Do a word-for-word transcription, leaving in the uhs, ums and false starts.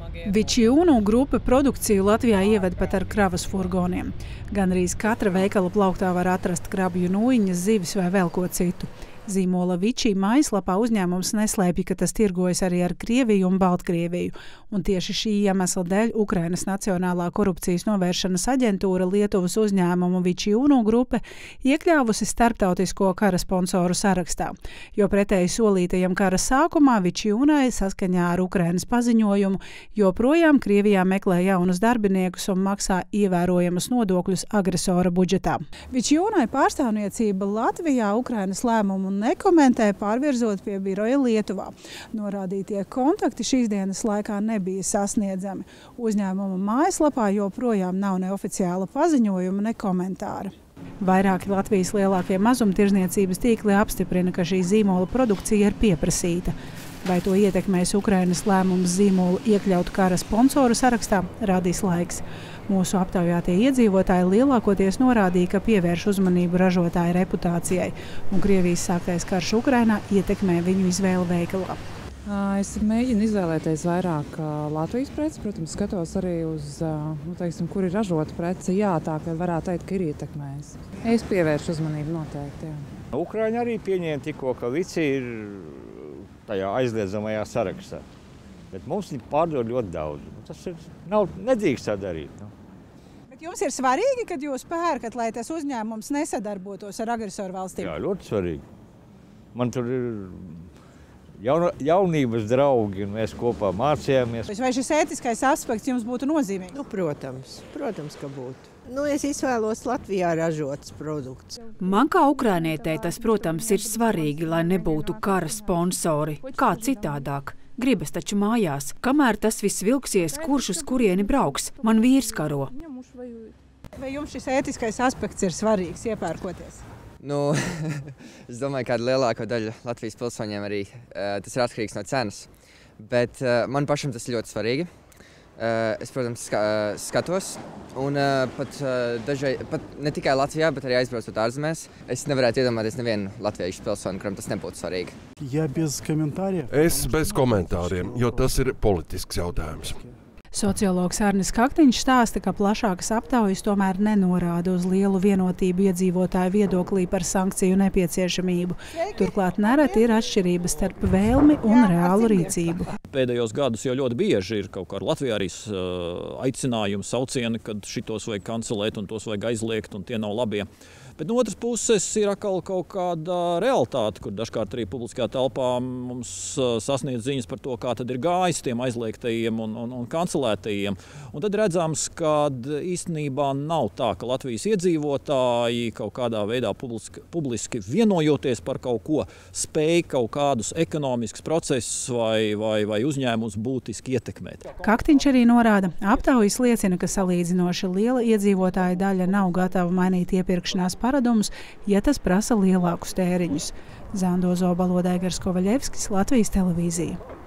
Vičiūnu grupa produkciju Latvijā ieved pat ar kravas furgoniem. Gandrīz katra veikala plauktā var atrast krabju nūjiņas, zivis vai vēl ko citu. Zīmola Vičī mājaslapā uzņēmums neslēpj, ka tas tirgojas arī ar Krieviju un Baltkrieviju. Un tieši šī iemesla dēļ Ukrainas Nacionālā korupcijas novēršanas aģentūra Lietuvas uzņēmumu Vičiūnu grupa iekļāvusi starptautisko kara sponsoru sarakstā. Jo pretēji solītajam kara sākumā Vičiūnai saskaņā ar Ukrainas paziņojumu joprojām Krievijā meklē jaunus darbiniekus un maksā ievērojamus nodokļus agresora budžetā. Vičiūnai pārstāvniecība Latvijā Ukrainas lēmumu nekomentē, pārvirzot pie biroja Lietuvā. Norādītie kontakti šīs dienas laikā nebija sasniedzami. Uzņēmuma mājaslapā joprojām nav neoficiāla paziņojuma, ne komentāra. Vairāki Latvijas lielākie mazumtirdzniecības tīkli apstiprina, ka šī zīmola produkcija ir pieprasīta. Vai to ietekmēs Ukrainas lēmums zīmolu iekļaut kara sponsoru sarakstā, rādīs laiks. Mūsu aptaujātie iedzīvotāji lielākoties norādīja, ka pievērš uzmanību ražotāja reputācijai, un Krievijas sāktais karš Ukrainā ietekmē viņu izvēli veikalā. Es mēģinu izvēlēties vairāk Latvijas preces, protams, skatos arī uz, nu, teiksim, kur ir ražota prece. Jā, tā, ka varētu teikt, ka ir ietekmējis. Es pievēršu uzmanību noteikti, jā. Ukraiņa arī pieņēma tikko, ka Vici ir tajā aizliedzamajā sarakstā. Bet mums viņi pārdod ļoti daudz. Tas ir, nav, nedrīkst tā darīt. Nu. Bet jums ir svarīgi, kad jūs pērkat, lai tas uzņēmums nesadarbotos ar agresoru valstīm? Jā, ļoti svarīgi. Man tur ir jauna, jaunības draugi, un mēs kopā mācījāmies. Vai šis ētiskais aspekts jums būtu nozīmīgs? Nu, protams, protams, ka būtu. Nu, es izvēlos Latvijā ražotas produkts. Man kā ukrainietei tas, protams, ir svarīgi, lai nebūtu kara sponsori. Kā citādāk? Gribas taču mājās. Kamēr tas viss vilksies, kurš uz kurieni brauks? Man vīrs karo. Vai jums šis ētiskais aspekts ir svarīgs, iepērkoties? Nu, es domāju, ka lielāko daļu Latvijas pilsoņiem arī uh, tas ir atkarīgs no cenas. Bet uh, man pašam tas ir ļoti svarīgi. Uh, es, protams, ska, uh, skatos. Un uh, pat, uh, dažai, pat ne tikai Latvijā, bet arī aizbraucot ārzemēs. Es nevarētu iedomāties nevienu latviešu pilsoni, kuram tas nebūtu svarīgi. Ja bez komentāriem? Es bez komentāriem, jo tas ir politisks jautājums. Sociologs Arnis Kaktiņš stāsta, ka plašākas aptaujas tomēr nenorāda uz lielu vienotību iedzīvotāju viedoklī par sankciju nepieciešamību. Turklāt nereti ir atšķirības starp vēlmi un reālu rīcību. Pēdējos gadus jau ļoti bieži ir kaut kā Latvijā arī aicinājumi, saucieni, kad šitos vajag kancelēt un tos vajag aizliegt un tie nav labie. Bet no otras puses ir atkal kaut kāda realitāte, kur dažkārt arī publiskajā telpā mums sasniedz ziņas par to, kā tad ir gājis tiem aizliegtajiem un, un, un kancelētajiem. Un tad redzams, ka īstenībā nav tā, ka Latvijas iedzīvotāji kaut kādā veidā publiski, publiski vienojoties par kaut ko spēj kaut kādus ekonomiskus procesus vai, vai, vai uzņēmumus būtiski ietekmēt. Kaktiņš arī norāda, aptaujas liecina, ka salīdzinoši liela iedzīvotāja daļa nav gatava mainīt iepirkšanās paradumus, ja tas prasa lielākus tēriņus. Zando Zobalodai Garskovaļevskis, Latvijas televīzija.